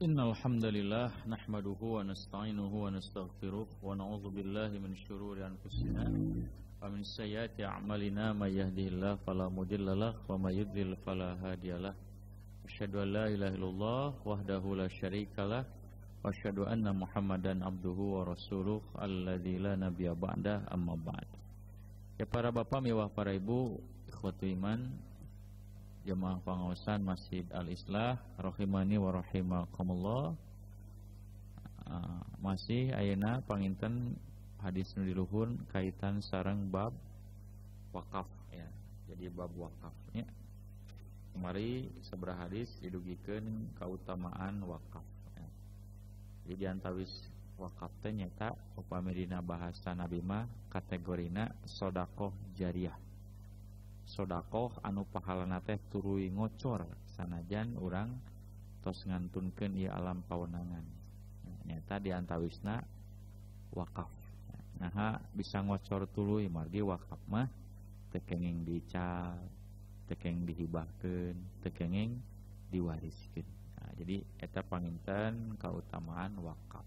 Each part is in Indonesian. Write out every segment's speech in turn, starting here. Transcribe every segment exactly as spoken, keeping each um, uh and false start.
Innal hamdalillah nahmaduhu wa nasta'inuhu wa nastaghfiruh wa na'udzu billahi min shururi anfusina wa min sayyiati a'malina may yahdihillahu fala mudhillalah wa may yudhlil fala hadiyalah. Asyhadu an la ilaha illallah wahdahu la syarikalah wa asyhadu anna Muhammadan abduhu wa rasuluh alladzi la nabiyya ba'da amma ba'd. Ya para bapak, mewah para ibu, ikhwatul iman, jemaah pengawasan Masjid Al-Islah rahimani wa rahimakumullah. Uh, masih ayeuna panginten hadis nu diluhur kaitan sareng bab wakaf ya. Jadi bab wakaf nya. Kemari sabaraha hadis didugikeun kautamaan wakaf ya. Jadi diantawis wakaf teh nyata upami dina bahasa Nabi mah kategorina sedekah jariyah. Sodakoh anu pahalana teh tuluy ngocor sanajan urang tos ngantunkeun ieu alam pawenangan. Nyata diantawisna wakaf. Nah, bisa ngocor tuluy margi wakaf mah teu kenging dical, teu kenging dihibahkeun, teu kenging diwariskeun. Nah, jadi eta panginten kautamaan wakaf.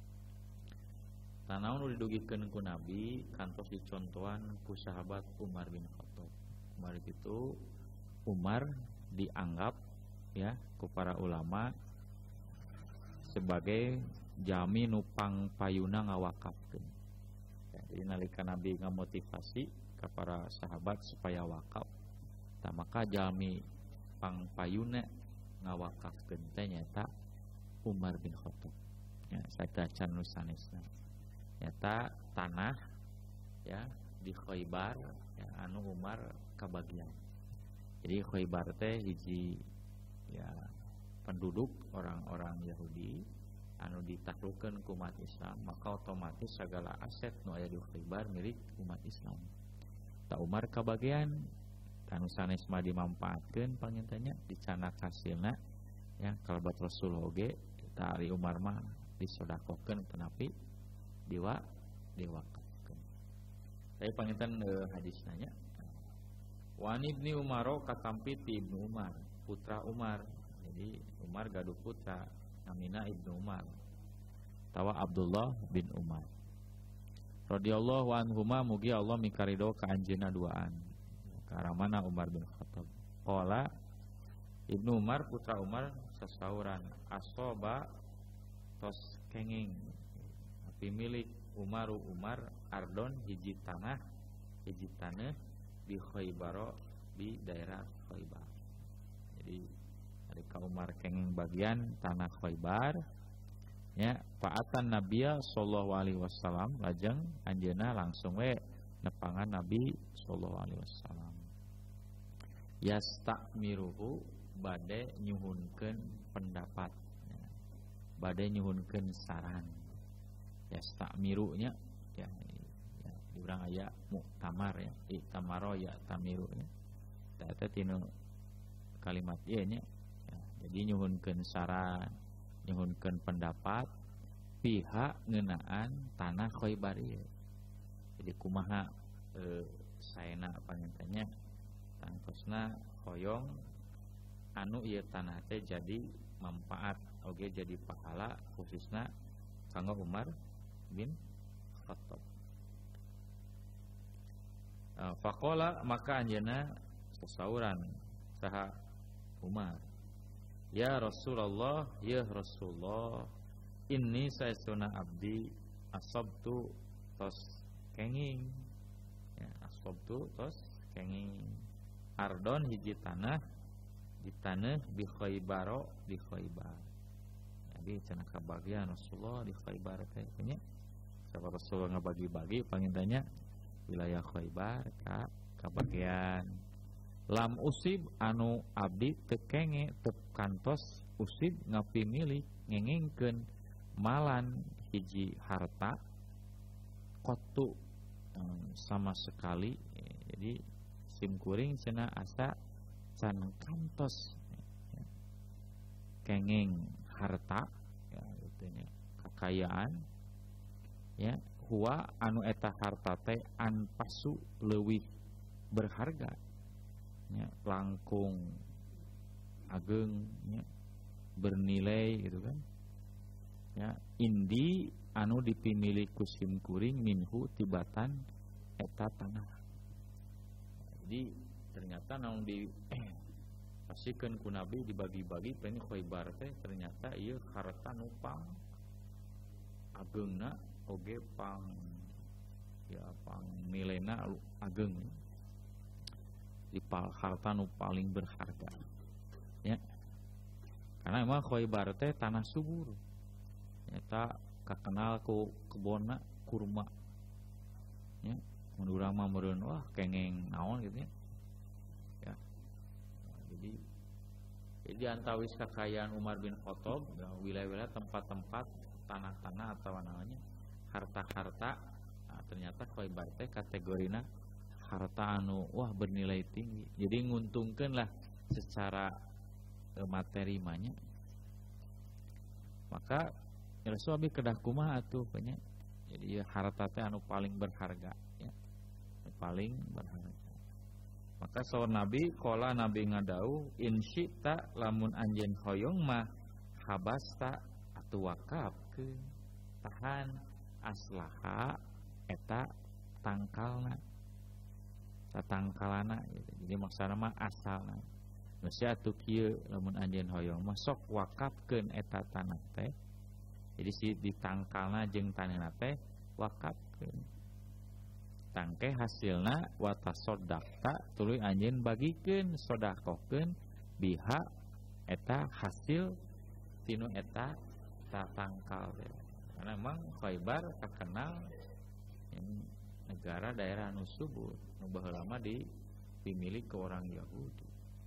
Tanaon nu didugikeun ku Nabi kantos dicontohan ku sahabat Umar bin Khattab. Umar itu Umar dianggap ya ku para ulama sebagai jami nupang payuna ngawakafkeun. Ya, jadi nalika Nabi ngamotivasi ka para sahabat supaya wakaf, tah maka jami pang payuna ngawakafkeun teh nyata Umar bin Khattab. Ya, saeta can nu sanesna. Nyata tanah ya di Khaybar ya, anu Umar kabagian. Jadi Khaybar teh hiji ya penduduk orang-orang Yahudi anu ditaklukkeun ku umat Islam, maka otomatis segala aset nu aya di Khaybar milik umat Islam. Ta Umar kabagian kanu sanes mah dimanfaatkeun pangintennya dicanak hasilna ya kalabat Rasul oge ta ari Umar mah disodakokeun tenapi diwa diwakafkeun. Saya panginten eh, hadis nanya Wan ibni Umaro katampi ti Ibnu Umar, putra Umar. Jadi Umar gaduh putra namina Ibnu Umar. Tawa Abdullah bin Umar. Radhiyallahu anhuma, mugi Allah mikarido ka anjeunna duaan. Ka aramana Umar bin Khattab. Qala Ibnu Umar putra Umar sasauran asoba tos kenging. Api milik Umaru Umar ardon hiji tanah hiji tanah di Khaybar di daerah Khaybar. Jadi dari kaum Umar kenging bagian tanah Khaybar ya paatan Nabiya sallallahu alaihi wasallam lajeng anjeunna langsung we nepangan Nabi sallallahu alaihi wasallam. Yastamiruhu bade nyuhunkeun pendapat ya. Bade nyuhunkeun saran. Yastamirunya ya di urang aya muktamar ya, iktamaro ya tamiru ya. Eta tinu kalimat ieu nya. Ya, jadi nyuhunkeun saran, nyuhunkeun pendapat pihak ngeunaan tanah Khaybar ieu. Jadi kumaha e, saena pangintennya tangtosna hoyong anu ieu tanah teh jadi manfaat oge jadi pahala khususna kanggo Umar bin Khattab. Faqala maka anjeunna sasauran saha Umar, ya Rasulullah, ya Rasulullah, inni saestuna abdi asabtu tos kenging ya asabtu tos kenging ardon hiji tanah di tanah di Khaybar di Khaybar. Jadi cenah kabagian Rasulullah di Khaybar teh nya sabab Rasulullah ngabagi-bagi pangintanya wilayah Khaybar ka kabagian lam usib anu abdi teu kenge teu kantos usib ngapi milik ngengengkeun malan hiji harta qatu sama sekali. Jadi sim kuring cenah asa can kantos kengeng harta ya gitu nya kekayaan ya huwa anu eta harta teh anpasu leuwih berharga ya langkung ageng ya bernilai gitu kan. Ya, indi anu dipimili kusim kuring minhu tibatan eta tanah. Jadi ternyata naon di pasikeun ku Nabi dibagi-bagi pengen Khaibar teh ternyata ieu harta nu pang ageungna oge pang ya pang nilena ageung. Di harta nu paling berharga. Ya. Karena emang Khaibar teh tanah subur. Eta kakenal ku kebonna kurma. Ya, mun urang mah meureun wah kengeng naon gitu ya. Ya. Nah, jadi jadi antawis kekayaan Umar bin Khattab, ya, wilayah-wilayah tempat-tempat tanah-tanah atau namanya harta-harta, nah, ternyata Khaibar teh kategorina harta anu wah bernilai tinggi. Jadi nguntungkeun lah secara e, materi manya. Maka Rasul abi kedah kumaha atuh banyak. Jadi ya, harta teh anu paling berharga ya. Paling berharga. Maka saur Nabi qala Nabi ngadau insyita lamun anjeun hoyong mah habasta atuh wakafkeun tahan aslaha eta tangkalna. Tatangkalana gitu. Jadi maksudna mah asalna. Nu sia atuh kieu lamun anjeun hoyong mah sok wakafkeun eta tanah teh. Jadi si ditangkalna jeung taneuhna teh wakafkeun. Tangke hasilna wa tasaddaqta tuluy anjeun bagikeun sedekahkeun biha eta hasil tinu eta tatangkal teh. Karena memang Khaibar terkenal negara daerah anu subur, nu baheula mah dimiliki ke orang Yahudi.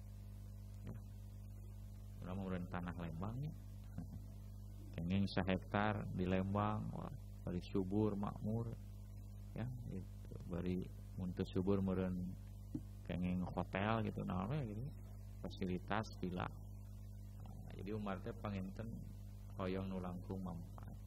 Urang mah tanah Lembangnya. Kenging sahektar di Lembang, wah, bari subur makmur, ya, gitu. Bari mun teu subur meureun kenging hotel gitu, naon we gitu, fasilitas villa. Nah, jadi Umar teh panginten hoyong nu langkung manfaat.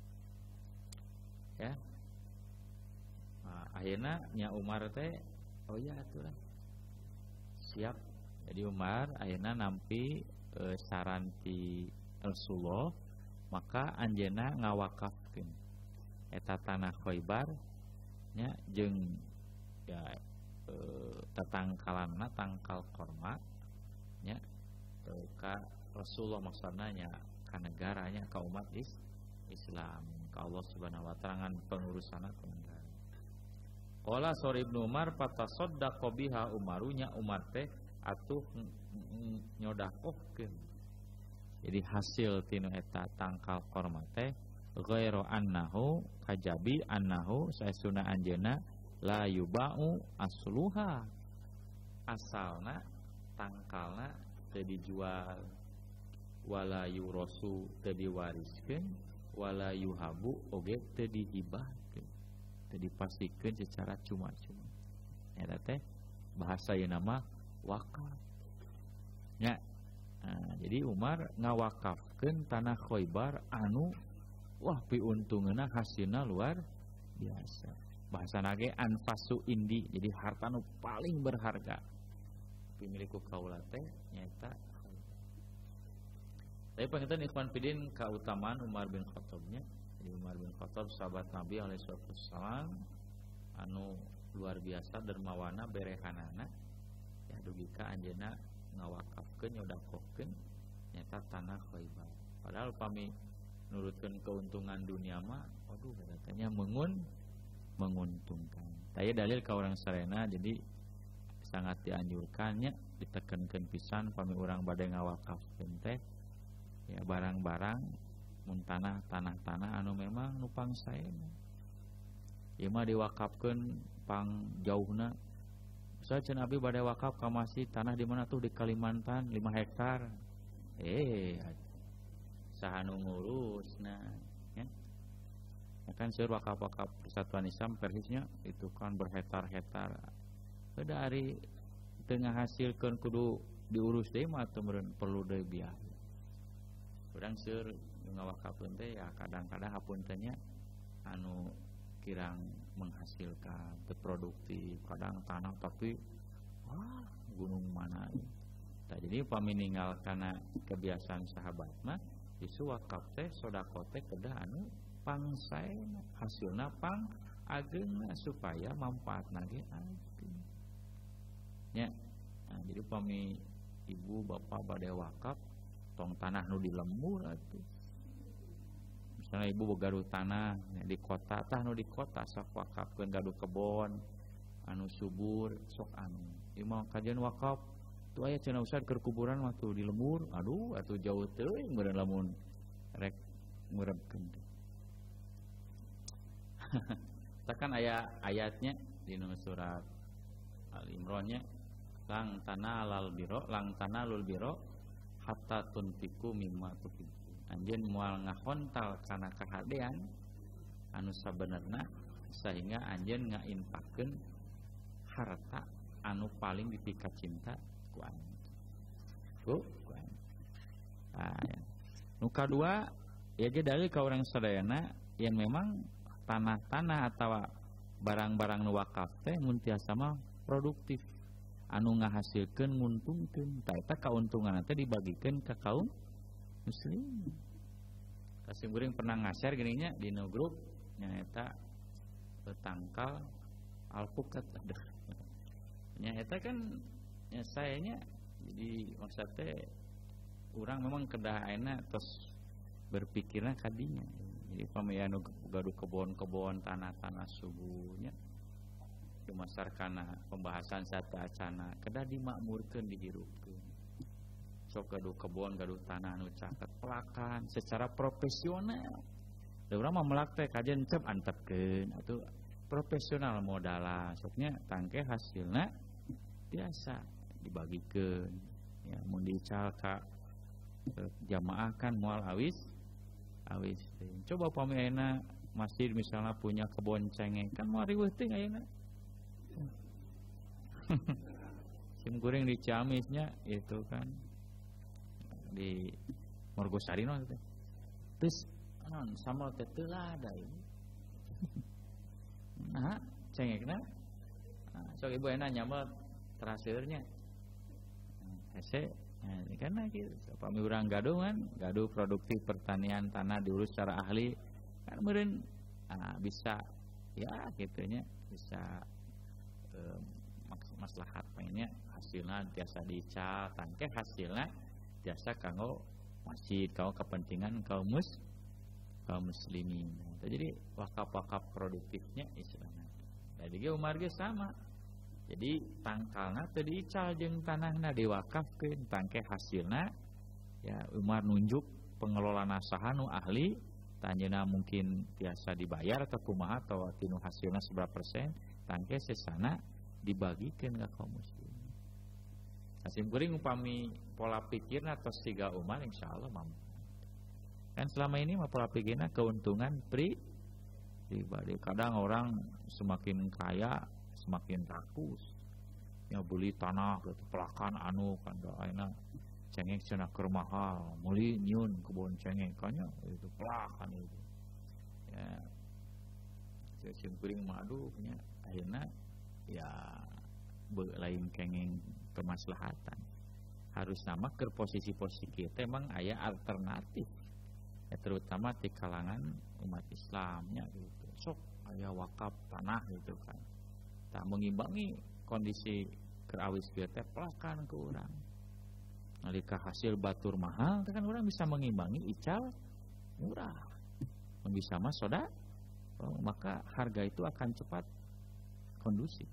Ya. Nah, ayeuna nya Umar teh, oh ya atuh siap. Jadi Umar ayeuna nampi e, saran ti Rasulullah. Maka anjeunna ngawakafkeun eta tanah Khaibar nya jeung ya e, tatangkalanna tangkal korma nya e, ka Rasulullah maksudna nya ka negaranya ka umat is, Islam ka Allah Subhanahu wa taala ngan pengurusanna ka negara. Qala sori Ibnu Umar fatasaddaqa biha Umarunya Umar teh atuh nyodakohkeun. Jadi hasil tinu eta tangkal korma teh ghairu annahu kajabi annahu saestuna anjeunna la yubau asluha asalna tangkalna teu dijual wala yurasu teu diwariskeun wala yuhabu oge teu dihibahkeun teu dipasikeun secara cuma-cuma. Eta teh bahasa yeuna mah wakaf. Nya nah, jadi Umar ngawakafkeun tanah Khaibar anu wah piuntungeuna hasilna luar biasa. Bahasana ge anfasu indi, jadi harta nu paling berharga pimiliku kaula teh nyaeta. Tapi panginten ikhwan fillah kautamaan Umar bin Khattabnya. Jadi Umar bin Khattab sahabat Nabi alaihi wasallam anu luar biasa dermawana berehanana ya dugi ka anjeunna ngawakafkeun nyodakohkeun nyata tanah Khaibar. Padahal pami nurutkeun keuntungan dunia mah waduh katanya mengun menguntungkan. Taya dalil ka urang sarena jadi sangat dianjurkannya ditekankeun pisan pami urang bade ngawakafkeun teh ya barang-barang mun tanah tanah-tanah anu memang nu pangsaena. Ieu mah diwakafkeun pang jauhna. Saya cenah abdi bade wakaf ka masjid tanah di mana tuh di Kalimantan lima hektar. Eh, saha nu ngurusna ya. Ya kan seueur wakaf-wakaf Persatuan Islam persisnya itu kan berhektar-hektar. Beda ari teu ngahasilkeun kudu diurus deui mah teu meureun perlu deui biaya. Urang seueur ngawakafkeun teh ya kadang-kadang hapuntennya anu kirang menghasilkan, terproduktif, kadang tanah tapi wah gunung mana Nah, jadi upami ninggal kana kebiasaan sahabat mah isu wakaf teh sodako teh kedah anu pangsaena hasilna pang ageuna supaya manfaatna ge ageng nya. Nah, jadi upami ibu bapak bade wakaf tong tanah nu di lembur atuh. Misalnya ibu bogaduh tanah di kota tah nu di kota sok wakafkeun gaduh kebon anu subur sok anu ieu mah kajian wakaf tu aya cenah usah keur kuburan waktu di lembur aduh atuh jauh teuing meureun lamun rek ngurebkeun. Takan aya ayatnya di surat Al-Imran nya lang tanalal biro lang tanalul biro hatta tunfiqu mimma tuhibbun. Anjeun moal ngahontal kana kahadean anu sabenerna sehingga anjeun ngainfakkeun harta anu paling dipikat cinta ku anjeun. Ku anjeun. Ah, ya. Nu kadua ya ge dalil ka urang sadayana yang memang tanah-tanah atau barang-barang nu wakaf teh mun tiasa mah produktif anu ngahasilkeun nguntungkeun. Tah eta kauntungan teh dibagikeun ka kaum muslim. Kasih guring pernah ngasar gini nya di no grup nya eta tangkal alpukat ada. Nya eta kan nya sayanya jadi maksud teh urang memang kedah ayeuna tos berpikirna kadinya. Jadi pamaya nu gaduh kebon-kebon tanah-tanah subuhnya cuma sarkana pembahasan satu acana kedah dimakmurkeun dihirupkeun. Sok gaduh kebon gaduh tanah anu caket pelakan secara profesional. Da urang mah melak teh kajian cep antepkeun atuh profesional modalna soknya tangke hasilna biasa dibagikeun ya mun dical ka jamaah kan moal awis awis. Coba upami ayeuna masjid misalnya punya kebon cengeng kan moal riweuh teh ayeuna. Sim goreng di Ciamisnya itu kan di Morgosari no teh. Terus anon samal teh teu lada ieu. Nah, cengengna. Nah, sok ibu ayeuna nyamel traseurnya. Hese nah, karena gitu, pami urang gaduh kan, gaduh produktif pertanian tanah diurus secara ahli, kan meureun nah, bisa ya gitunya bisa eh, maslahat pengennya hasilnya biasa dical, tangke hasilnya biasa kanggo masjid, kanggo kepentingan kaum mus kaum muslimin. Nah, jadi wakaf-wakaf produktifnya istilahnya. Jadi Umar ge sama. Jadi tangkalna teu diical jeung tanahna diwakafkeun tangke hasilna ya Umar nunjuk pengelola nasaha nu ahli tanjeuna mungkin biasa dibayar atau kumaha atau tinu hasilna seberapa persen tangke sesana dibagikeun ka kaum muslimin. Asim kuring upami pola pikirna tos tiga Umar insyaallah mampu. Kan selama ini mah pola pikirna keuntungan pri pribadi. Kadang orang semakin kaya semakin rakus ya beli tanah gitu pelakan anu kanda ayeuna cengeng cenah keur mahal meuli nyieun kebon cengeng kanya itu pelakan itu ya sim kuring mah aduh nya ayeuna ya be lain kengeng kemaslahatan harus nama ke posisi-posisi kita emang aya alternatif ya terutama di kalangan umat Islamnya gitu sok aya wakaf tanah gitu kan tak mengimbangi kondisi kerawis kita pelakan ke orang. Nalika hasil batur mahal, kan orang bisa mengimbangi ical murah. Bisa mas soda, oh, maka harga itu akan cepat kondusif.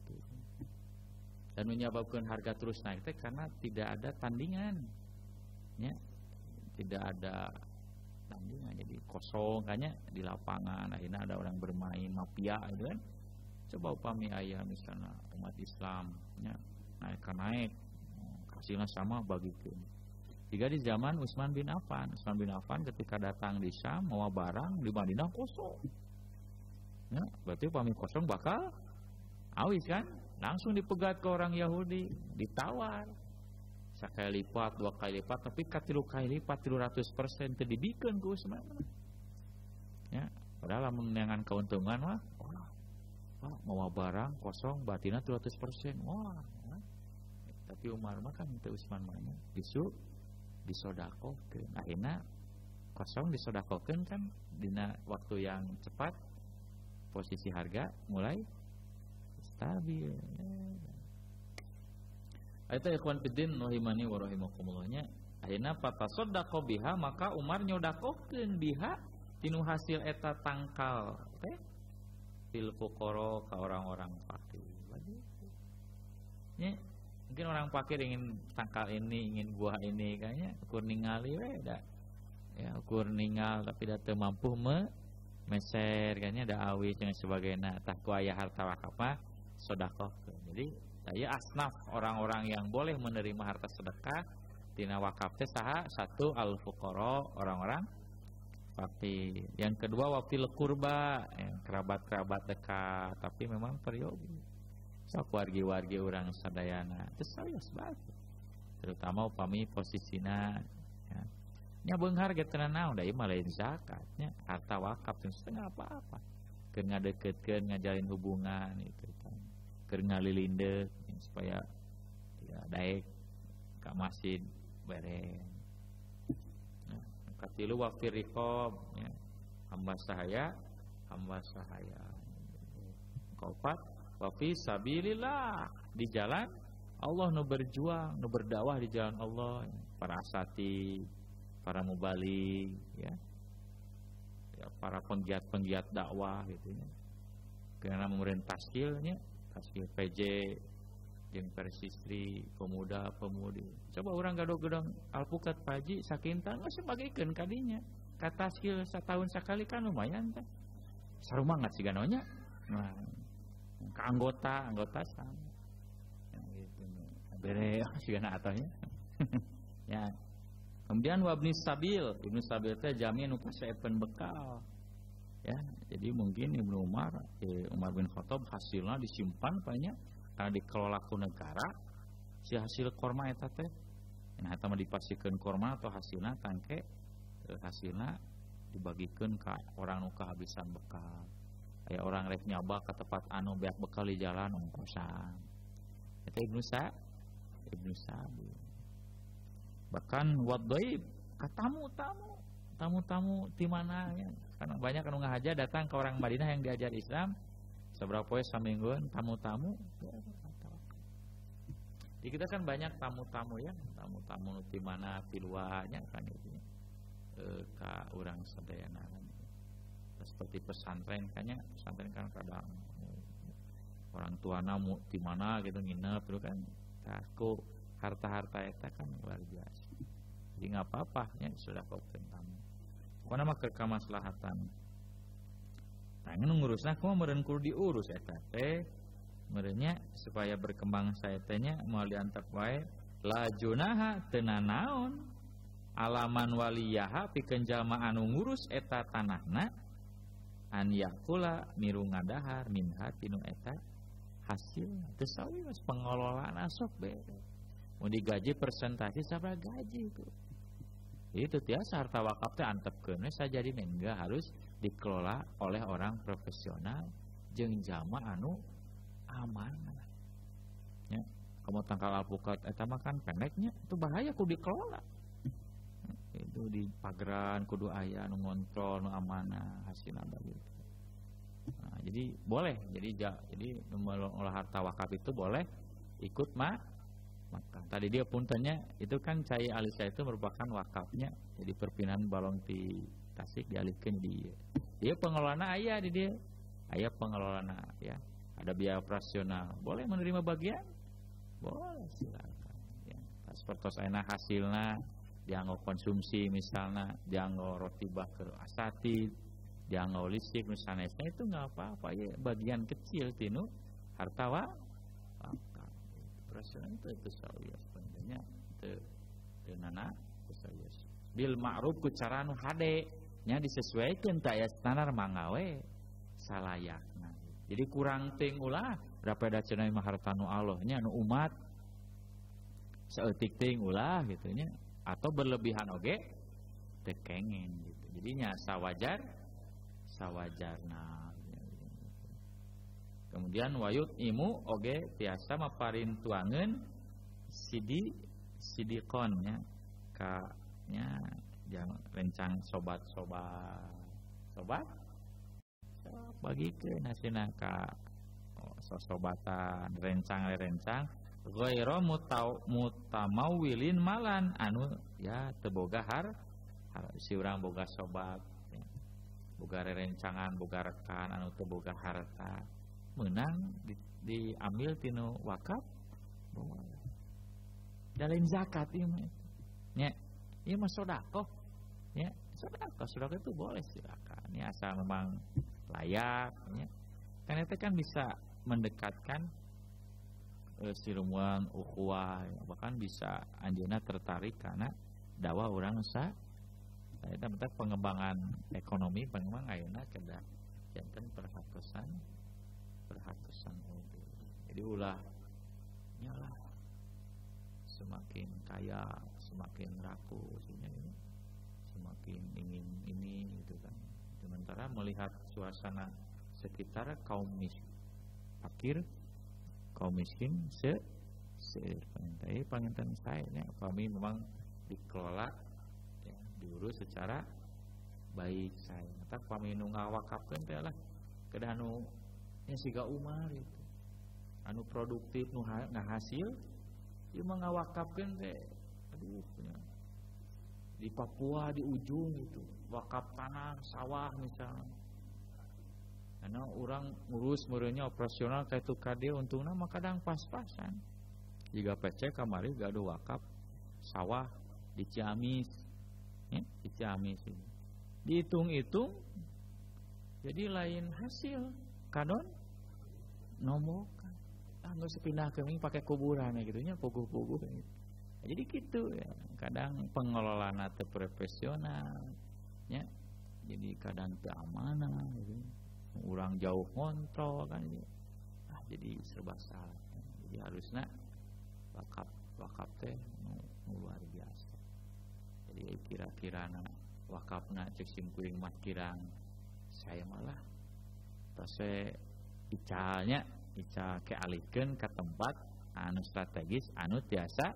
Dan menyebabkan harga terus naik itu karena tidak ada tandingan, ya, tidak ada tandingan. Jadi kosong, kayaknya di lapangan. Akhirnya ada orang bermain mafia, gitu kan. Coba upami ayah misalnya umat Islam ya, naik naik hasilnya sama bagikan. Jika di zaman Utsman bin Affan, Utsman bin Affan ketika datang di Syam mau barang di Madinah kosong. Ya, berarti upami kosong bakal awis kan? Langsung dipegat ke orang Yahudi, ditawar. Sekali lipat, dua kali lipat, tapi katilu kali lipat tiga ratus persen terdibikeun ku Utsman. Ya, padahal menengan keuntungan mah mau barang kosong batina dua ratus persen wah Tapi Umar mah kan teu Usman mah bisu disodakokeun. Akhirna kosong disodakokeun kan dina waktu yang cepat, posisi harga mulai stabil. Eta ikhwan fiddin rahimani wa rahimakumullah. Akhirna fatasaddaqa biha, maka Umar nyodakokeun biha tinu hasil eta tangkal teh fil fuqara ka orang-orang fakir. Ya, mungkin orang fakir ingin tangkal ini, ingin buah ini, kayaknya ukur ningali we da. Ya, ukur ningal tapi da teu mampu me meser kayaknya da awi jeung sebagainya. Tah ku aya harta wakaf mah sedekah. Jadi, saya asnaf orang-orang yang boleh menerima harta sedekah tina wakaf teh saha? Satu al fuqara, orang-orang fakir. Yang kedua wafil kurba, yang kerabat-kerabat dekat, tapi memang periogi. Sok wargi-wargi orang sadayana teu saeus bae. Terutama upami posisina ya. Nya beunghar ge teu naon da ieu mah lain zakat nya, harta wakaf teh setengah apa-apa. Keur ngadeukeutkeun, ngajalin hubungan itu kan. Keur ngalilindeuk supaya ya daek ka masjid bareng. Nah, katilu wafir riqab ya. Hamba sahaya, hamba sahaya. Kaopat wa fi sabilillah, di jalan Allah, nu berjuang, nu berdakwah di jalan Allah, para asati, para mubaligh ya. Ya, para penggiat-penggiat dakwah gitu ya. Karena memerintah taskilnya, taskil P J jeung persistri, pemuda, pemudi. Coba orang gadog-gadog alpukat paji sakinta geus bagikeun kadinya. Ka taskil satahun sakali kan lumayan teh. Sarumangat siga naonnya. Nah, ke anggota, anggota sama. Ya, gitu. Bere sigana atohnya. Ya. Kemudian wabni sabil, Ibnu Sabil teh jami nu kasaepeun bekal. Ya, jadi mungkin Ibnu Umar, eh, Umar bin Khattab hasilna disimpan banyak karena dikelola ku negara. Si hasil korma eta teh nah eta mah dipasikeun korma atau hasilna tangke eh, hasilna dibagikeun ka orang nu kehabisan bekal. Aya orang rek nyoba ke tempat anu beak bekal di jalan ongkosan. Eta Ibnu Sa, Ibnu Sabil. Bahkan wadhaib ka tamu-tamu, tamu-tamu di mana ya. Karena banyak anu ngahaja datang ke orang Madinah yang diajar Islam. Seberapa poe samingguan tamu-tamu. Di kita kan banyak tamu-tamu ya, tamu-tamu di mana di luarnya kan itu. Eh ka urang sadayana kan. Seperti pesantren kayaknya, pesantren kan kadang orang tua namu di mana gitu nginep terus kan, aku harta-harta eta kan luar biasa. Jadi nggak apa-apa ya sudah kau tentang. Kau nama kekamaslahatan. Tangan ngurusna kau meureun kudu diurus eta teh, merenya supaya berkembang saetanya moal diantep wae la junaha teu nanaon alaman waliyaha pikeun jalma anu ngurus eta tanahna an yakula miru ngadahar minha tinu eta hasil teu sawios pengelolaana sok bere. Mun digaji persentase sabaraha gaji itu. Itu tiasa harta wakaf teh antepkeun we sajadi mengga harus dikelola oleh orang profesional jeung jalma anu amanah. Ya, kamu tangkal alpukat eta mah kan pendeknya itu bahaya kudu dikelola. Itu di pageran kudu aya nu ngontrol nu amanah hasilna begitu. Nah, jadi boleh, jadi jadi mengelola harta wakaf itu boleh ikut mah maka tadi dia puntennya itu kan cai alisa itu merupakan wakafnya, jadi perpindahan balong di Tasik dialihkeun di dia pengelolana aya di dia aya pengelolana ya, ada biaya operasional boleh menerima bagian boleh silakan ya. Seperti ayeuna hasilna dianggo konsumsi misalnya, dianggo roti bakar asati, dianggo listrik misalnya, itu nggak apa-apa ya, bagian kecil tinu harta wakaf. Perasaan itu itu sawias pentingnya itu tenana sawias. Bil ma'ruf ku cara nu hade nya disesuaikeun ta aya standar mangawe salayakna. Jadi kurang ting ulah daripada cenah mah harta nu Allah nya nu umat saeutik ting ulah gitu nya. Atau berlebihan oge tekengin gitu. Jadinya sawajar sawajarna. Kemudian wayut imu oge tiasa maparintuangeun sidi sidikonnya ka nya yang rencang sobat-sobat sobat bagikeun hasilna ka oh, sosobatan rencang-rencang ghairu mutau mutamawilin malan anu ya teu boga har, har si urang boga sobat ya. Boga rerencangan boga rekan anu teu boga harta meunang di, diambil tinu wakaf boleh. Dalem zakat ieu mah nya ieu mah sedekah ya sedekah sedekah itu boleh silakan ya asal memang layak ya. Karena itu kan bisa mendekatkan e, silumuan ukhuwah ya. Bahkan bisa anjeunna tertarik karena dakwah urang sa eta mah pengembangan ekonomi pengembangan ayeuna kedah janten perhatosan perhatosan oge. Jadi ulah nyalah semakin kaya semakin rakus ini semakin ingin ini gitu kan. Sementara melihat suasana sekitar kaum miskin, fakir, kaum miskin se se pantai panginten saya ya, kami memang dikelola ya, diurus secara baik saya. Maka kami nu ngawakafkeun teh lah kedah anu nya siga Umar itu. Anu produktif nu ngahasil ieu mah ngawakafkeun teh aduh ya. Di Papua di ujung itu wakaf tanah sawah misalnya karena orang ngurus meureunnya operasional kayak itu kade untungna mah kadang pas-pasan jika P C kamari gaduh wakaf sawah di Ciamis ya, di Ciamis ini dihitung-hitung jadi lain hasil kadon nombokan ah geus pindah ke ming pakai kuburan gitu nya puguh-puguh gitu. Jadi gitu ya. Kadang pengelolaan teu profesional ya. Jadi kadang teu amanah gitu. Urang jauh kontrol kan gitu. Nah, jadi serba salah. Ya. Jadi harusnya wakaf wakaf teh nu, nu luar biasa. Jadi kira-kirana wakafna cek simkuring mah kirang saya malah tose icalnya ical kealihkeun ka tempat anu strategis anu tiasa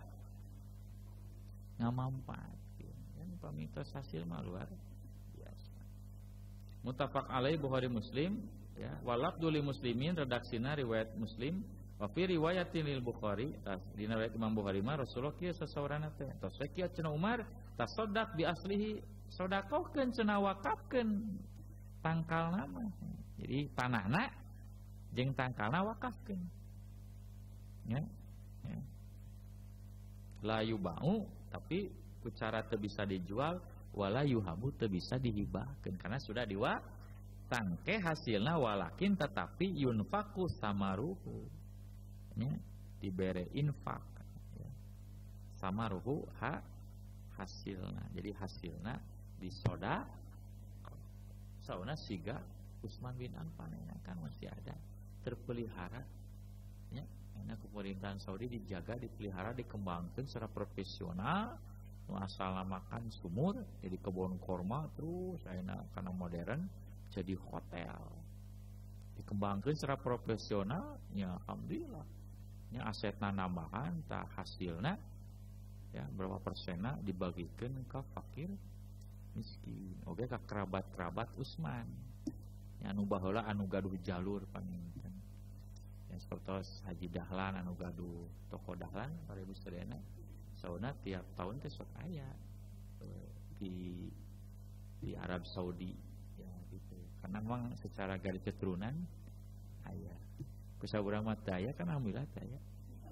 ngamanfaat kan pamitos hasil mah luar biasa. Muttafaq alaih Bukhari Muslim ya walab duli muslimin redaksina riwayat Muslim wa fi riwayatin lil Bukhari dina riwayat Imam Bukhari mah Rasulullah kieu sasaurana teh tos kieu cenah Umar tasaddaq bi aslihi sedekahkeun cenah wakafkeun tangkalna mah. Jadi tanahna jeung tangkalna wakafkeun ya ya la yubau tapi cara teu bisa dijual wala yuhabu teu bisa dihibahkeun karena sudah diwa tangke hasilna walakin tetapi yunfaku samaruhu ya dibere infak ya. Samaruhu ha hasilna jadi hasilna disoda sauna siga Utsman bin Affan kan masih ada terpelihara ya. Nah, pemerintahan Saudi dijaga, dipelihara, dikembangkan secara profesional, asal makan sumur, jadi kebun korma terus, akhirnya karena modern jadi hotel, dikembangkan secara profesional, ya alhamdulillah, ya asetna nambahan, tak hasilnya, ya berapa persennya dibagikan ke fakir miskin, oke ke kerabat-kerabat Utsman, ya anu baheula anu gaduh jalur paninten. Seperti Haji Dahlan anu gaduh toko Dahlan para ibu sedena sauna tiap tahun teh sok aya di di Arab Saudi ya gitu karena memang secara garis keturunan aya kusa urang mah teh aya kan alhamdulillah teh aya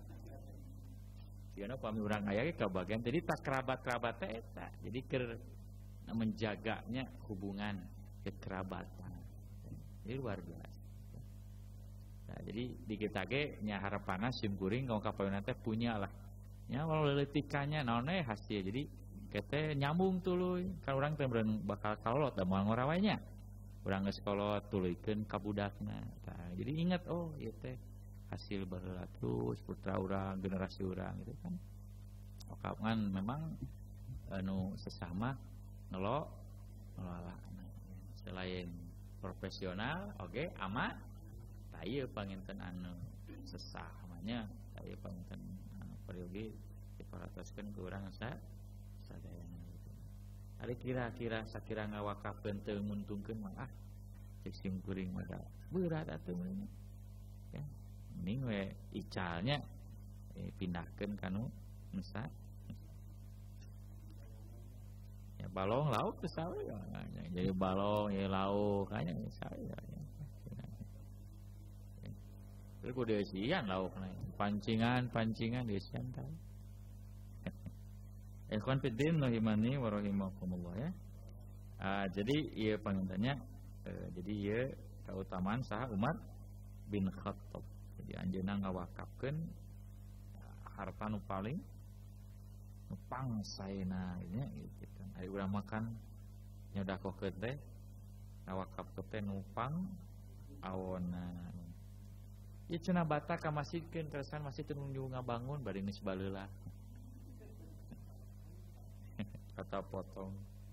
siana pami urang aya ge kabagian jadi tak kerabat-kerabat teh eta jadi keur menjaganya hubungan kekerabatan jadi luar biasa. Nah, jadi di kita ge nya harapanna simkuring ngau kapayuna teh punya lah. Nya walau leutikanya naon we hasil. Jadi kete nyambung tuluy. Kan urang teh meureun bakal kalot da moal ngora we nya. Urang geus kolot tuluykeun ka budakna. Nah, jadi ingat oh ieu teh hasil baheula terus putra urang, generasi urang gitu kan. Wakaf kan memang anu sesama ngelo ngelola selain profesional oke okay, ama ieu panginten anu sesah namanya ieu panginten anu periogi diparatoskeun ku urang sa sadayana gitu. Ari kira-kira sakira ngawakafkeun teu nguntungkeun mah ah cek sim kuring mah da berat atuh meureun. Ya, mending we icalnya eh, pindahkeun kanu nusa. Ya balong lauk teu sawe ya. Jadi balong ya lauk kayaknya sawe ya. Itu kudu sian laukna. Pancingan, pancingan desian tah. Ikhwan fiddin rahimani wa rahimakumullah ya. Ah, jadi ieu pangintennya eh, jadi ieu kautamaan saha Umar bin Khattab. Jadi anjeunna ngawakafkeun harta nu paling nu pangsaena nya gitu kan. Ari urang makan nyodakokeun teh ngawakafkeun teh nu pang awonna. Ieu cenah bata ka masjidkeun keresan masjid teu nu ngabangun bari geus baheula. Kata potong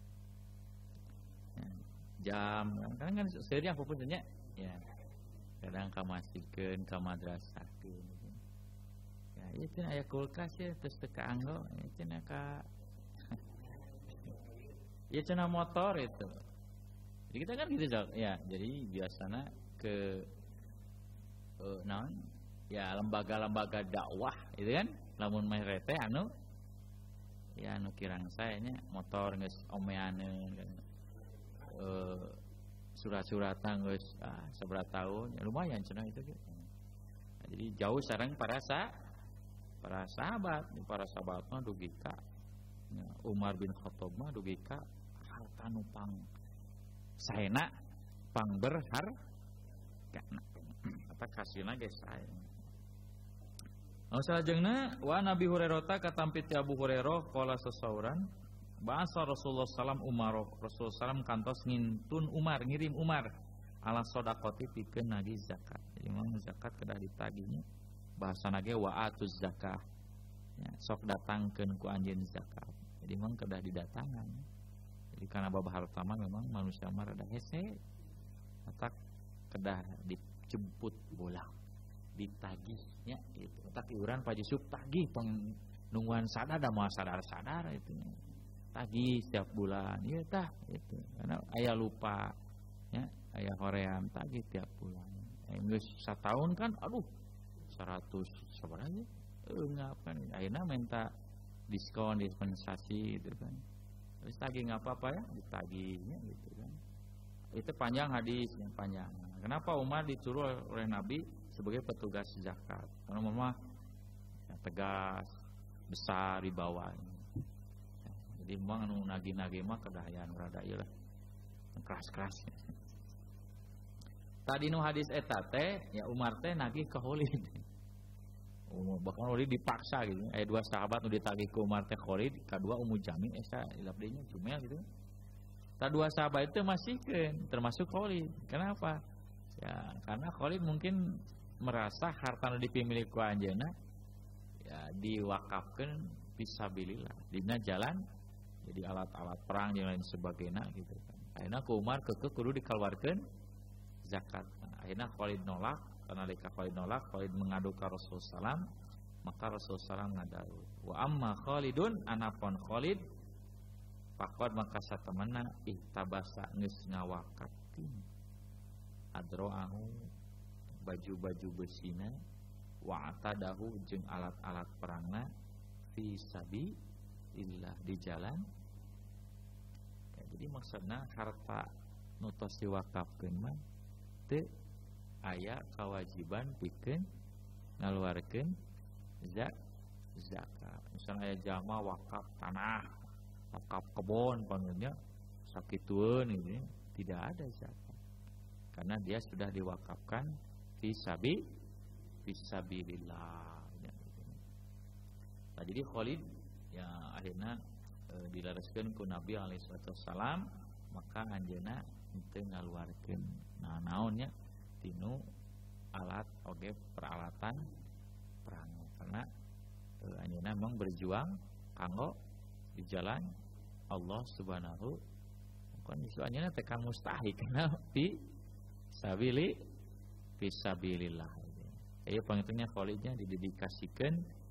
ya, jam kan kan seueur yang pupunnya ya kadang ka masjidkeun ka madrasahkeun ya ieu teh aya kulkas ya terus teu kaanggo ieu cenah ka ieu cenah motor itu jadi kita kan gitu ya jadi biasana ke uh, naon ya lembaga-lembaga dakwah itu kan lamun mah rete anu ya anu kirang saya nya motor geus omeaneun kan e, surat-suratan geus ah, sabaraha tahun ya, lumayan cenah itu gitu. Nah, jadi jauh sareng para sa para sahabat para sahabat mah dugi ka ya, Umar bin Khattab mah dugi ka harta nu pang saena pang berhar kana apa kasihna geus sae. Salajengna wa Nabi Hurairah ta katampit Abu Hurairah qala sasauran bahasa Rasulullah sallam Umar Rasulullah sallam kantos ngintun Umar ngirim Umar ala sedekati pikeun nagih zakat. Jadi memang zakat kedah ditagihnya bahasana ge wa atuz zakah. Ya, sok datangkeun ku anjeun zakat. Jadi memang kedah didatangan. Jadi karena babah harta mah memang manusia mah rada hese. Matak kedah dijemput bola. Ditagihnya itu tapi urang pajusuk tagih penungguan sadar da moal sadar-sadar itu tagih setiap bulan ieu tah itu karena aya lupa ya aya hoream tagih tiap bulan geus sataun kan aduh seratus sabaraha ge eungap kan ayeuna minta diskon dispensasi gitu kan terus tagih ngapa-apa ya ditagihnya gitu kan itu panjang hadis yang panjang. Kenapa Umar disuruh oleh Nabi sebagai petugas zakat? Karena memang ya, tegas, besar di bawah. Ya, jadi memang anu nagi-nagi mah kedahayan rada ieu lah. Keras-keras. Tadi nu hadis eta teh ya Umar teh nagih ka Khalid. Oh, bahkan Khalid dipaksa gitu. Aya dua sahabat nu ditagih ke Umar teh Khalid, kadua Ummu Jami esa ilabdinya Jumel gitu. Ta dua sahabat itu masihkeun termasuk Khalid. Kenapa? Ya, karena Khalid mungkin merasa harta nu dipimilih ku anjeunna ya diwakafkeun fisabilillah dina jalan jadi alat-alat perang yang lain sebagainya gitu kan. Akhirnya ku Umar kekeh kudu dikeluarkeun zakat. Nah, akhirnya Khalid nolak, karena nalika Khalid nolak, Khalid mengadu ka Rasulullah sallam, maka Rasulullah sallam ngadaru. Wa amma Khalidun anapun Khalid faqad maka satemana ihtabasa geus ngawakafkeun adroahu baju-baju besina wa atadahu jeung alat-alat perangna fi sabilillah di jalan ya, jadi maksudna harta nu tos diwakafkeun mah teu aya kewajiban pikeun ngaluarkeun zakat. Misalnya aya jalma wakaf tanah, wakaf kebon panggilnya sakitueun ini tidak ada zakat karena dia sudah diwakafkan fisabi fisabilillah ya, gitu. Nah, jadi Khalid ya akhirnya e, dilareskeun ku Nabi alaihi wasallam maka anjeunna henteu ngaluarkeun nah naonnya tinu alat oge peralatan perang karena e, anjeunna memang berjuang kanggo di jalan Allah Subhanahu kan istilahnya teh kan mustahil karena fi sabili fisabilillah. Ieu pangitunya Khalidnya didedikasikan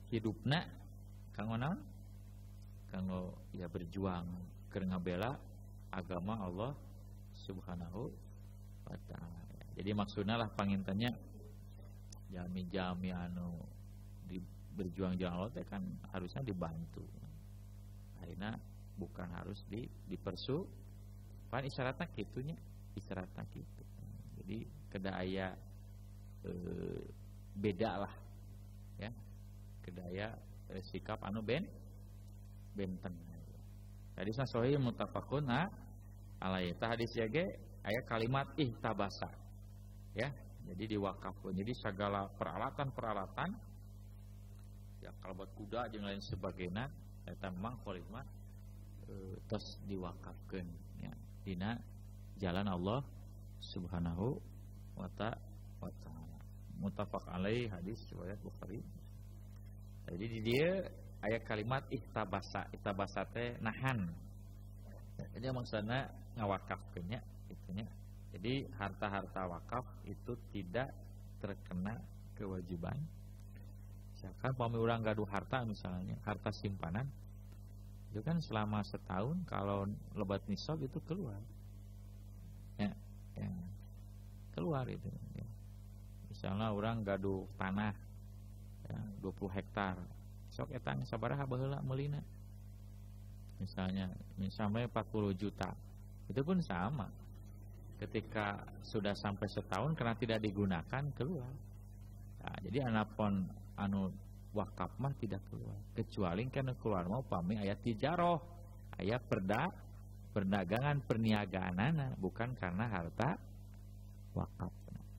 hidupna kanggo naon? Kanggo ya berjuang keur ngabela agama Allah Subhanahu wa taala. Jadi maksudnya lah pangintennya jami-jami anu di berjuang jalan Allah teh kan harusnya dibantu. Akhirnya bukan harus di dipersu. Pan isyaratna kitunya, isyaratna kitu. Jadi kada aya e, beda lah ya. Kada aya e, sikap anu ben benten. Tadi sahih muttafaqun alaihi. Tah hadis ge aya kalimat ihtabasa. Ya, jadi diwakafkeun. Jadi segala peralatan-peralatan ya kalau buat kuda jeung lain sebagainya eta memang kalimat e, tos diwakafkeun ya dina jalan Allah Subhanahu wa ta'ala. Muttafaq alaih hadis riwayat Bukhari. Jadi di dia aya kalimat ihtabasa. Ihtabasa teh nahan. Jadi maksudna ngawakafkeun nya kitu nya. Jadi harta-harta wakaf itu tidak terkena kewajiban. Misalkan pami urang gaduh harta misalnya, harta simpanan, itu kan selama setahun kalau lebat nisab itu keluar. Ya, ya. Keluar itu. Ya. Misalnya orang gaduh tanah ya, dua puluh hektar, sok eta sabaraha baheula meulina. Misalnya, misalnya empat puluh juta. Itu pun sama. Ketika sudah sampai setahun karena tidak digunakan keluar. Nah, jadi anapun anu wakaf mah tidak keluar. Kecuali karena keluar mau pami ayat tijaroh, ayat perda, perdagangan perniagaanana, bukan karena harta wakaf.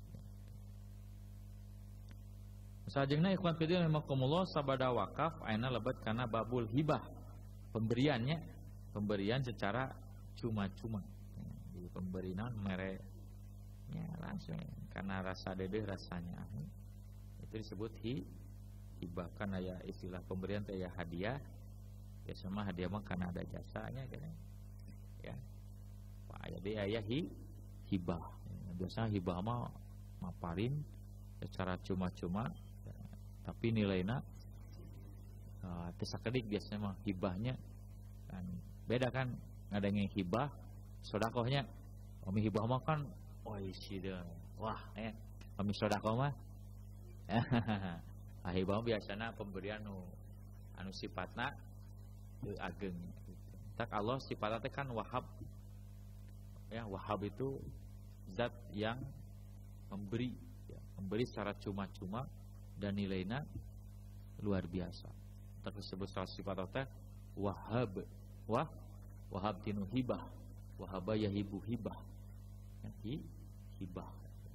Sajengna ikhwan fillah rahimakumullah sabada wakaf ayeuna lebat karena babul hibah, pemberiannya, pemberian secara cuma-cuma. Pemberian mereknya langsung karena rasa dedeh rasanya itu disebut hi hibah. Kan aya istilah pemberian teh ya hadiah ya sama hadiah mah karena ada jasanya kan ya Pak aya aya hi hibah biasa hibah mah maparin secara cuma-cuma tapi nilainya uh, teu sakedik biasanya mah hibahnya kan beda kan ngadenge hibah sedekahnya. Kami hibah mah kan, oh isi wah, eh, kami sedekah mah, ah hibah biasanya pemberian anu, anu sifatna ageng. Tak Allah sifatnya kan wahab, ya wahab itu zat yang memberi, ya, memberi secara cuma-cuma dan nilainya luar biasa. Tersebut salah sifatnya wahab, wah, wahab tinu hibah, wahaba yahibu hibah. Hi, hibah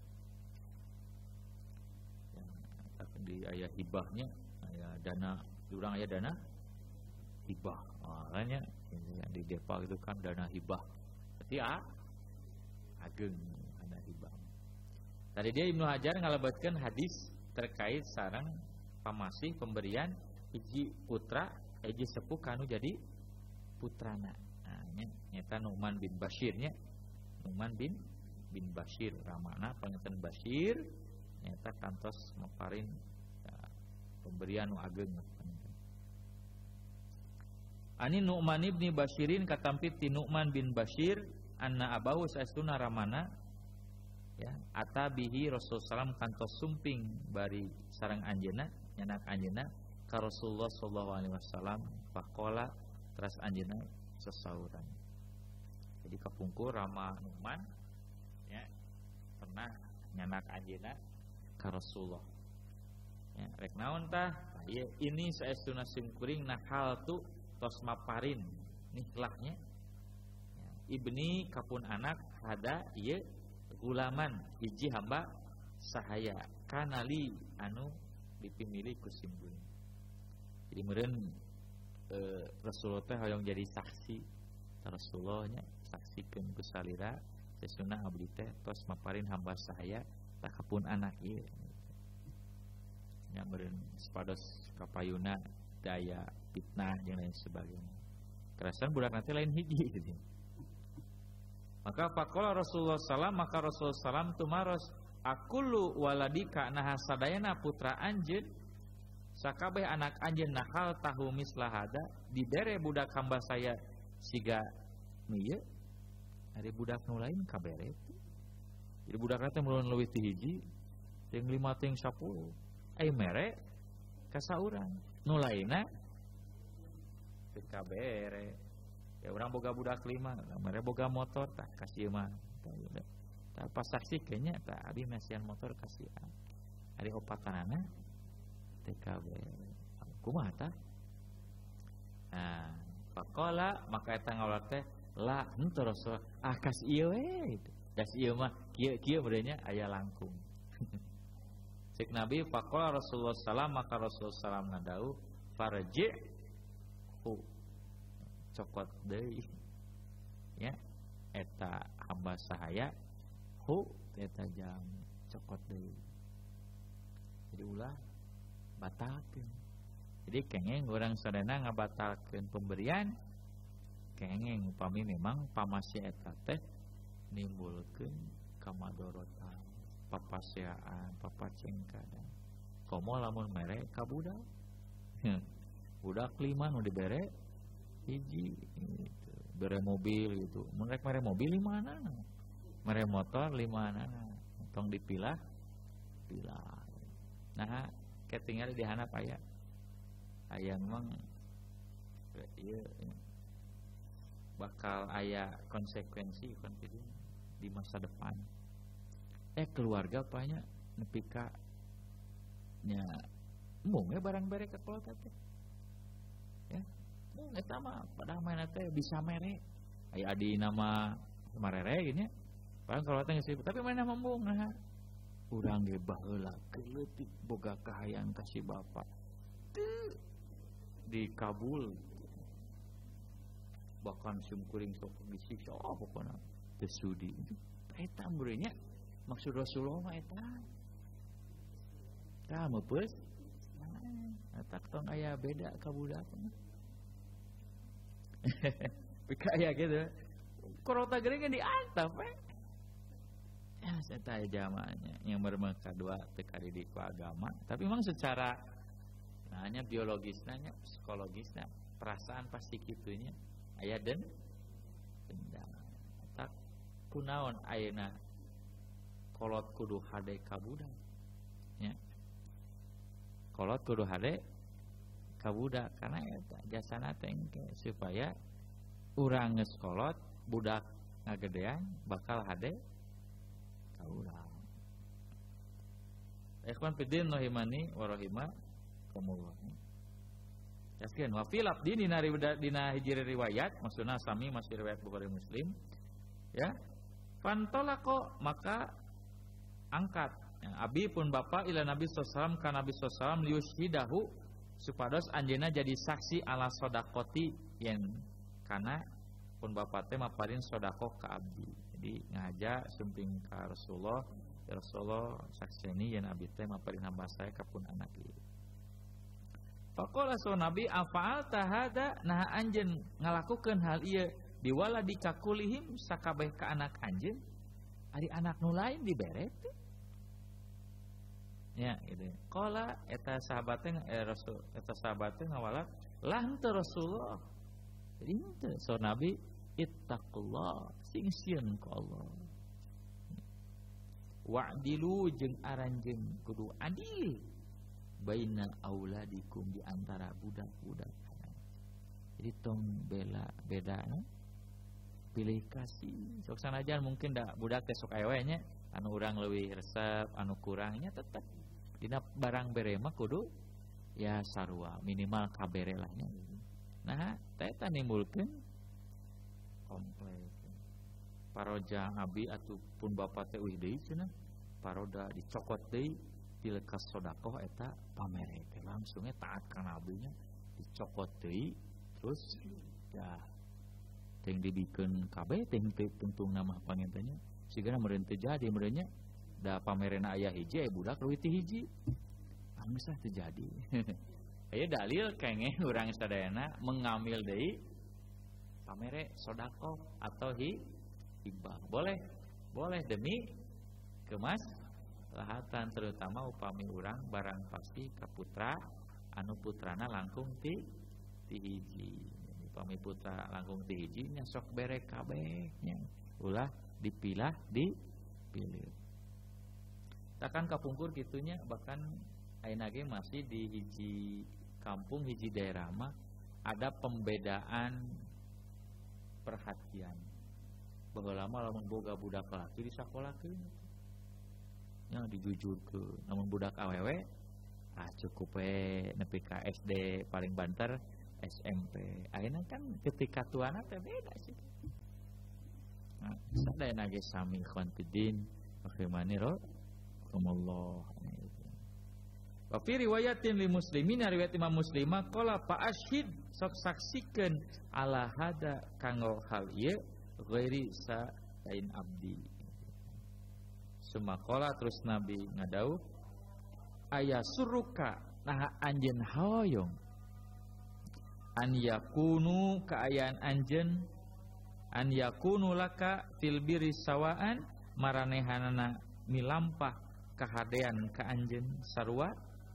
ya, di ayat hibahnya ayat dana durang ayat dana hibah makanya di Depok itu kan dana hibah berarti ah, ageng dana hibah. Tadi dia Ibnu Hajar ngalabatkan hadis terkait sareng pamasih pemberian hiji putra hiji sepuh kanu jadi putrana. Nah ini nyata Nu'man bin Bashirnya Nu'man bin bin Bashir ramana pangetan Bashir nyata kantos maparin ya, pemberian nu ageng. Ani Nu'man bin Bashirin katampi ti Nu'man bin Bashir anna abahu saestuna ramana ya atabihi Rasulullah sallam kantos sumping bari sareng anjeunna nyanak anjeunna ka Rasulullah sallallahu alaihi wasallam faqala teras anjeunna sesauran. Jadi kapungkur rama Nu'man ya pernah nyanak anjeunna ka Rasulullah ya rek naon tah ieu ini saestuna simkuring nahal tu tos maparin nihlahnya ya, ibni kapun anak hada ieu gulaman hiji hamba sahaya kanali anu dipimilih ku simkuring. Jadi meureun e, Rasulullah teh hoyong jadi saksi Rasulullah nya saksikeun ku salira sesuna abdi teh tos maparin hamba saya takapun anak ieu nya meureun sepados kapayuna daya fitnah jeung lain sebagainya kerasan budak nanti lain hiji gitu. Maka faqala Rasulullah sallam maka Rasulullah sallam tumaros akulu waladika nah sadayana putra anjeun sakabeh anak anjeun nahal tahu mislahada dibere budak hamba saya siga ieu ari budak nu lain kabere. Jadi budak teh mulun leuwih ti hiji, ting lima ting sepuluh. Ai mere ka saurang. Nu lainna teu kabere. Ya urang boga budak lima, mere boga motor tah kasih mah. Tah pas saksi kayaknya tah abi masihan motor kasih. Ari opatanana teu kabere. Kumaha tah? Nah, faqala maka eta ngawlat teh la henteu Rasul ah kas ieu we gitu. Das ieu mah kieu-kieu berenya aya langkung. Cek Nabi faqala Rasulullah sallam maka Rasulullah sallam ngadau farji hu cokot deui ya eta hamba sahaya hu eta jam cokot deui. Jadi ulah batalkeun. Jadi kengeng urang sadana ngabatalkeun pemberian kengeng upami memang pamasi eta teh nimbulkeun kamadorotan, papaseaan, papacengkadan. Komo lamun mere ka budak. Budak lima nu dibere hiji gitu. Bere mobil gitu. Mun rek mere mobil limanana. Mere motor limanana. Tong dipilah pilah. Nah, ketinggal di handap aya. Aya memang ieu bakal aya konsekuensi kan di masa depan. Eh keluarga banyak nepi ka nya mung we barang bere ka keluarga teh. Ya. Mung eta mah padahal mana teh bisa mere. Aya adi nama marere gini. Barang kalau teh geus tapi mana nama mung nah. Urang ge baheula keleutik boga kahayang kasih bapa. Teu dikabul. Bahkan sumkuring sok disiksa oh pokona teu sudi. Eta mureunya maksud Rasulullah mah eta. Tah meupeus. Eta tong aya beda ka budak. Bika aya gitu. Korota geuning diantap we. Ya eta jamaahnya yang bermeh kadua teu karidi ku agama, tapi memang secara nanya biologisna nya psikologisna perasaan pasti kitunya. Aya den dendam. Tak kunaon ayeuna kolot kudu hade ka budak. Ya. Kolot kudu hade ka budak karena eta jasana teh supaya urang geus kolot budak ngagedean bakal hade ka urang. Ikhwan fiddin rahimani wa rahimakumullah. Yaskeun wa fil abdi dina dina hiji riwayat maksudna sami masih riwayat Bukhari Muslim ya fantolako maka angkat yang abi pun bapa ila Nabi sallallahu alaihi wasallam ka Nabi sallallahu alaihi wasallam liushidahu supados anjeunna jadi saksi ala sodakoti yang kana pun bapa teh maparin sodako ka abdi. Jadi ngaja sumping ka Rasulullah ya Rasulullah sakseni yen abdi teh maparin hamba saya ka pun anak ieu. Faqala so Nabi afa'al tahada nah anjeun ngalakukeun hal ieu biwaladika kulihim sakabeh ka anak anjeun ari anak nu lain dibere teh. Ya gitu. Qala eta sahabat teh eh, Rasul eta sahabat teh ngawala lah henteu Rasulullah. Jadi henteu so Nabi ittaqullah sing sieun ka Allah. Wa'dilu jeung aranjeun kudu adil baina auladikum di antara budak-budak. Jadi tong bela beda no? Pilih kasih. Sok sanajan mungkin da budak teh sok aya we nya anu urang leuwih resep, anu kurangnya tetep dina barang bere mah kudu ya sarua minimal kabere lah nya. Nah, teh eta nimbulkeun komplek. Paroja abi ataupun bapa teh euy deui cenah. Paroda dicokot deui dilekas sodakoh eta pamere teh langsungnya taat ka nabinya dicokot deui terus ya teng dibikeun kabeh teh teu tuntung nama pangentenya sigana meureun teu jadi meureunnya da pamerena aya hiji aya budak leuwih ti hiji angsa teu jadi. Aya dalil kengeh urang sadayana mengambil deui pamere sodakoh atau hi hibah boleh boleh demi kemas lahatan terutama upami urang barang pasti ka putra anu putrana langkung ti ti hiji. Pami putra langkung ti hiji nya sok bere kabeh nya. Ulah dipilah dipilih. Takkan kapungkur kitunya bahkan ayeuna ge masih di hiji kampung hiji daerah mah ada pembedaan perhatian. Baheula mah lamun boga budak laki disakolahkeun. Nya dijujurkeun. Namun budak awewe ah cukup we nepi ka S D paling banter S M P. Ayeuna kan ketika tuana teh beda sih. Nah, sadayana ge sami khonfidin rahimani rahimallah. Wa fi riwayatin li muslimin riwayat Imam Muslimah qala fa asyhid sok saksikeun ala hada kanggo hal ieu ghairi sa lain abdi. Sumakola terus Nabi ngadauh aya suruka nah anjeun hoyong an yakunu kaayaan anjeun an yakunu laka fil birri sawaan maranehanana milampah kahadean ka anjeun sarua.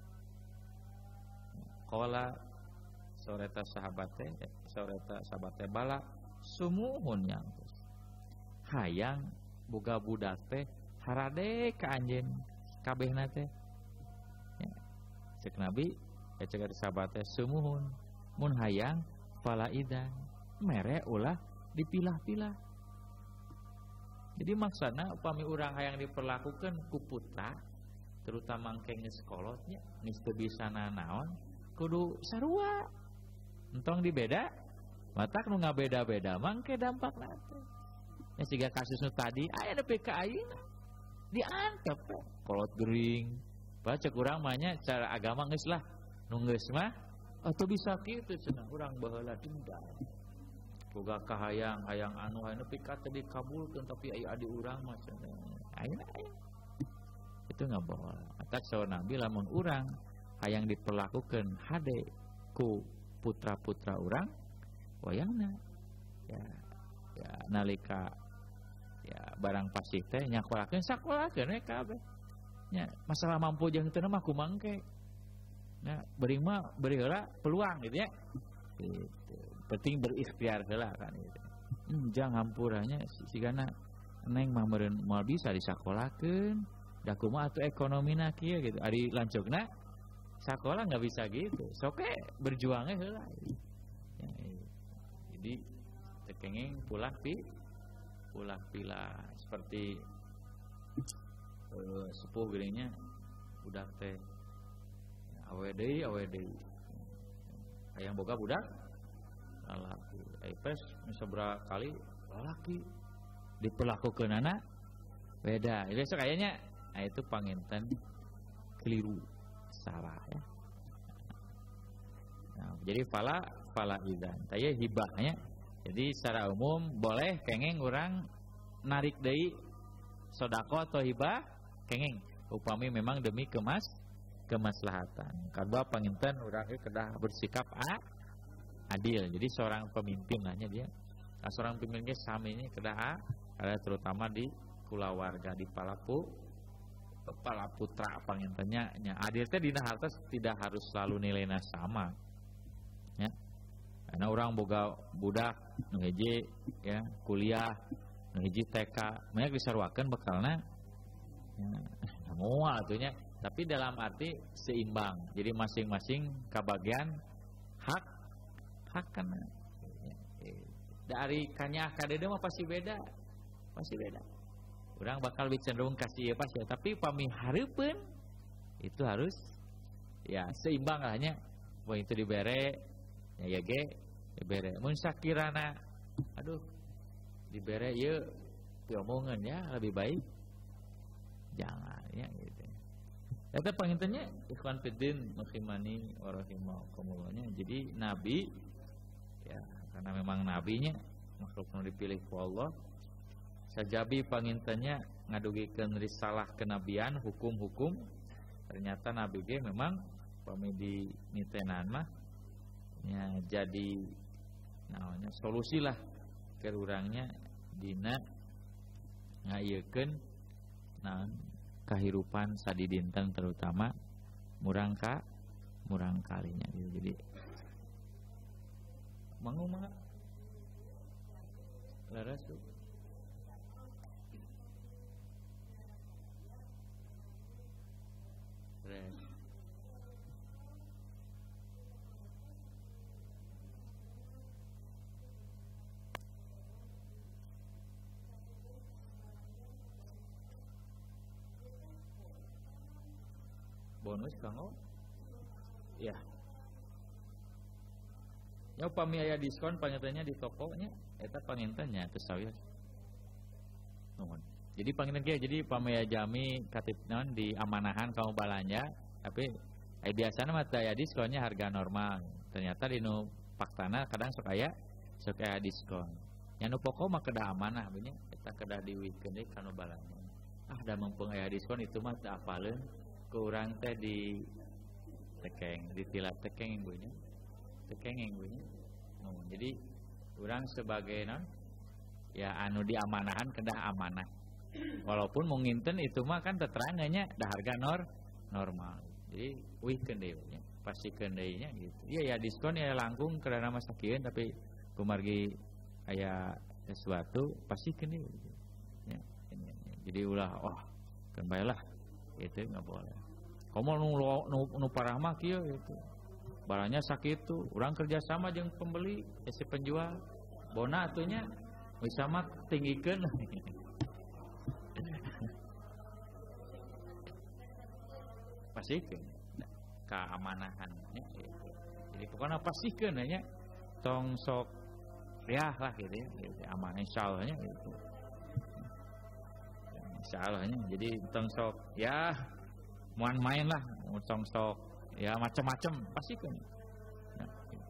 Qala soreta sahabat teh soreta sahabat teh bala sumuhun yang hayang boga budak teh harade ka anjeun kabehna teh ya. Cek Nabi ya cek sahabat teh sumuhun mun hayang falaidan mere ulah dipilah-pilah. Jadi maksudna upami urang hayang diperlakukeun ku putra terutama engke geus kolotnya geus teu bisa nanaon kudu sarua entong dibeda matak nu ngabeda-beda mangke dampakna teh nya siga kasus nu tadi aya nepi ka ayeuna diantep kolot gering baca kurang mah nya cara agama geus lah nu geus mah atuh bisa kitu cenah urang baheula dendam boga kahayang hayang anu hayang nepi ka teh dikabulkeun tapi aya adi urang mah cenah ayeuna aya itu ngabola atak saur Nabi lamun urang hayang diperlakukan hade ku putra-putra orang wayangna ya ya nalika ya barang pasti teh nyakolakeun sakolakeun we kabeh nya masalah mampu jeung teu mah kumangke nya beuring mah beri heula peluang gitu ya gitu. Penting berikhtiar heula kan gitu hmm, jang hampuranya sigana neng mah meureun moal bisa disakolakeun da kumaha atuh ekonomina kieu gitu ari lancogna sekolah nggak bisa gitu, soke berjuangnya heula. Ya, jadi tekenging pulah pi, pulah pila seperti uh, sepuh gerinya budak teh awe deui awe deui. Hayang boga budak lalaki. Aipes sabaraha kali lalaki diperlakukeunana beda. Jadi sok kayaknya nah itu panginten keliru. Salah ya. Nah, jadi fala fala idan. Taya hibahnya. Jadi secara umum boleh kengeng orang narik deui sedekah atau hibah kengeng upami memang demi kemas kemaslahatan. Kadua panginten urang ieu kedah bersikap a, adil. Jadi seorang pemimpin lahnya dia. Nah, seorang pemimpin ge sami ini kedah a, ada terutama di kulawarga di palapu kepala putra pangintennya nya adil teh dina harta tidak harus selalu nilainya sama ya karena orang boga budak nu hiji ya kuliah nu hiji T K banyak disaruakeun bekalna ya moal atunya tapi dalam arti seimbang jadi masing-masing kabagian hak hak kana ya, dari kanyah kadede mah pasti beda pasti beda. Orang bakal lebih cenderung kasih ya pas ya, tapi pami hareupeun itu harus ya seimbang lahnya. Wah itu dibere ya ya ge dibere. Mun sakirana aduh dibere ieu diomongan ya lebih baik jangan ya gitu. Eta pangintennya ikhwan fiddin rahimani wa rahimakumullah. Jadi nabi ya karena memang nabinya makhluk nu dipilih ku Allah sajabi pangintennya ngadugikeun risalah kenabian hukum-hukum ternyata nabi ge memang pami di nitenan mah nya jadi naonnya solusi lah ke urangnya dina ngayekeun naon kahirupan sadi dinten terutama murang ka murang kalinya gitu. Jadi mangu mah laras tuh res bonus kanggo ya ya upami aya diskon pangintennya di tokonya eta pangintennya teu sawias nuhun jadi panginten kieu jadi upami aya jami katip naon di amanahan kamu balanja tapi eh biasana mah teu aya diskonnya harga normal ternyata di nu faktana kadang sok aya sok aya diskon nya nu pokok mah kedah amanah bener eta kedah diwikeun deui kana balanja ah da mumpung aya diskon itu mah teu apaleun ku urang teh di tekeng ditilat tekeng ibunya tekeng ibunya oh, jadi orang sebagai non ya anu diamanahan kedah amanah walaupun menginten itu mah kan teterangannya dah harga nor normal jadi wih kendeunya pasti kendeunya gitu iya ya diskon ya langkung karena masa kieu tapi kumargi aya sesuatu pasti kendeu gitu. Ya, jadi ulah oh kan baelah itu nggak boleh. Kamu nu nu, nu parah mah kieu itu. Barangnya sakit tuh, orang kerja sama jeung pembeli, si penjual. Bona atunya bisa mah tinggikeun. Pasikeun keamanahan nya gitu. Jadi pokoknya pasikeun nya tong sok riah lah gitu ya. Aman insyaallah nya gitu. Insyaallah nya jadi tong sok ya muan main lah tong sok ya macam-macam pasti kan nah,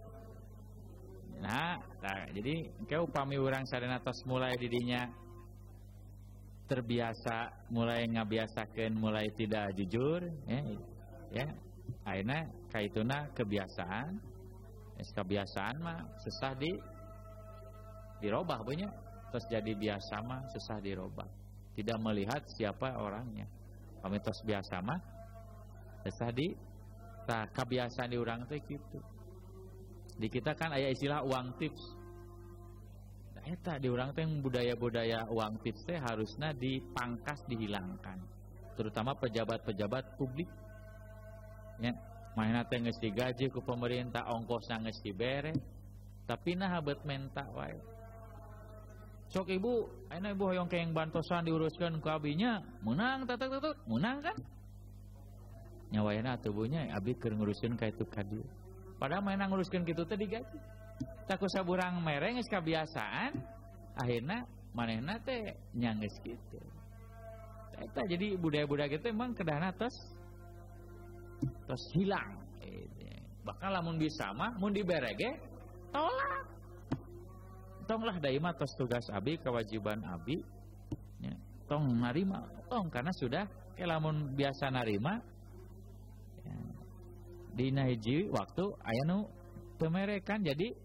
nah, nah jadi ke upami urang sadana tos mulai didinya terbiasa mulai ngabiasakeun mulai tidak jujur ya ya ayeuna kaituna kebiasaan es kebiasaan mah susah di dirobah banyak terus jadi biasa mah susah dirobah tidak melihat siapa orangnya kami tos biasa mah susah di nah, kebiasaan di orang teh gitu. Di kita kan aya istilah uang tips. Nah, eta di orang teh budaya-budaya uang tips teh harusnya dipangkas dihilangkan. Terutama pejabat-pejabat publik. Ya, mainna teh geus digaji ku pemerintah, ongkosna geus dibere, tapi nah habet menta wae. Sok ibu, ayeuna ibu hoyong keeng bantosan diuruskeun ku abinya, menang tetek-tetek, menang kan? Nyawayana tubuhnya abdi keur nguruskeun ka itu ka dieu. Padahal mainan nguruskeun kitu teh digaji. Tak ku saburang mere geus kabiasaan, akhirna manehna teh nya geus kitu. Eta jadi budaya-budaya kitu emang kedahna tos tos hilang. Bakal lamun bisa mah mun dibere ge tolak. Tonglah da imah tos tugas abdi kewajiban abdi. Ya, tong narima, tong karena sudah ke lamun biasa narima dina hiji waktu aya nu teu merekan jadi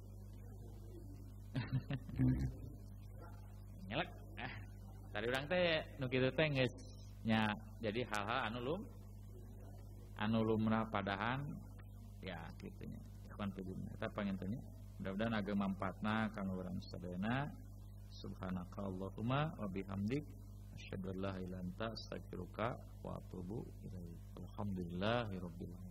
nyelek ah tadi urang teh nu kitu teh geus nya jadi hal-hal anu lum anu lumrah padahan ya kitu nya ikhwan fillah eta pangintennya mudah-mudahan agama manfaatna kanggo urang sadayana subhanakallahumma wa bihamdik asyhadu an la ilaha illa anta astaghfiruka wa atubu ilaik alhamdulillahirabbil alamin.